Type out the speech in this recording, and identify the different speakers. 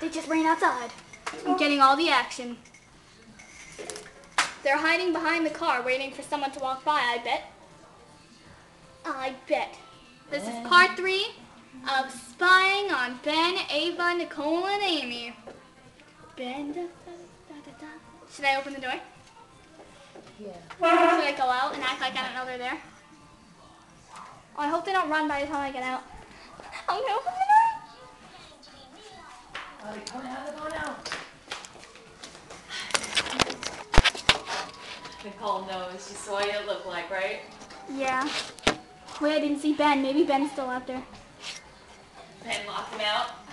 Speaker 1: They just ran outside. I'm getting all the action. They're hiding behind the car, waiting for someone to walk by, I bet. I bet. This is part 3 of spying on Ben, Ava, Nicole, and Amy. Ben, da, da, da, da, da. Should I open the door?
Speaker 2: Yeah.
Speaker 1: Should I go out and act like I don't know they're there? Oh, I hope they don't run by the time I get out. I'm gonna open the door.
Speaker 2: Oh, they're going out, they're going out. Nicole knows. She saw what it looked like, right?
Speaker 1: Yeah. Wait, I didn't see Ben. Maybe Ben's still out there.
Speaker 2: Ben locked him out.